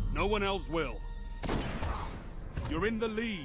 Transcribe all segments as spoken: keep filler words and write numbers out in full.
No one else will. You're in the lead.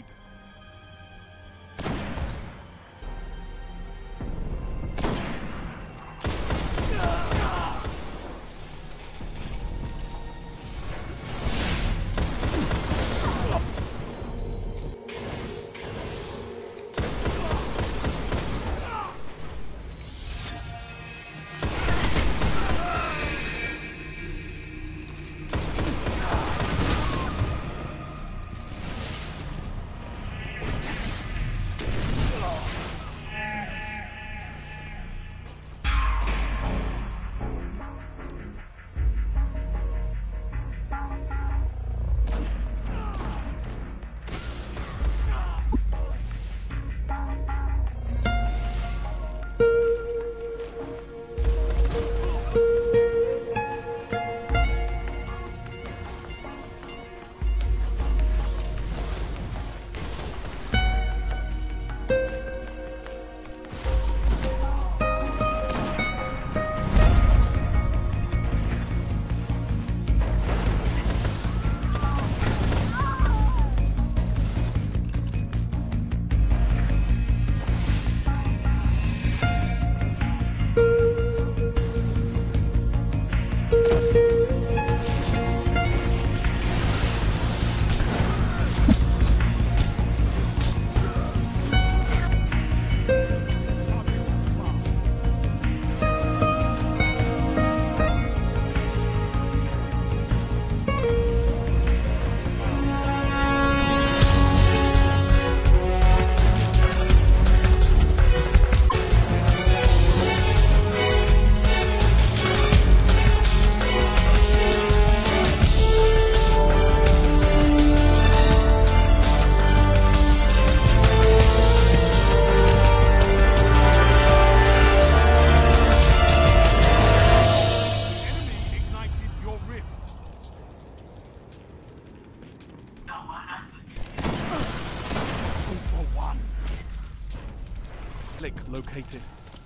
Located.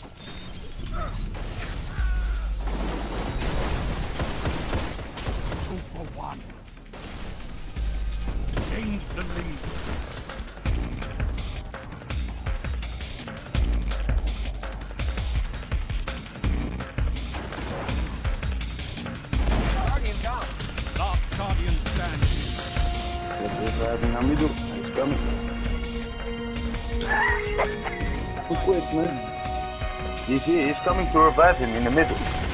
Two for one. Change the lead. Guardian down. Last Guardian standing. They're driving a middle. He's coming. Too quick, man. He's here. He's coming to revive him in the middle.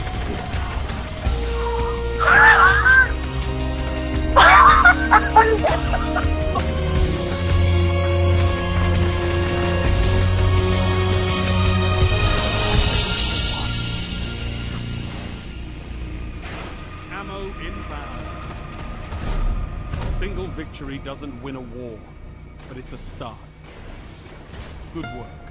Ammo inbound. Single victory doesn't win a war, but it's a start. Good work.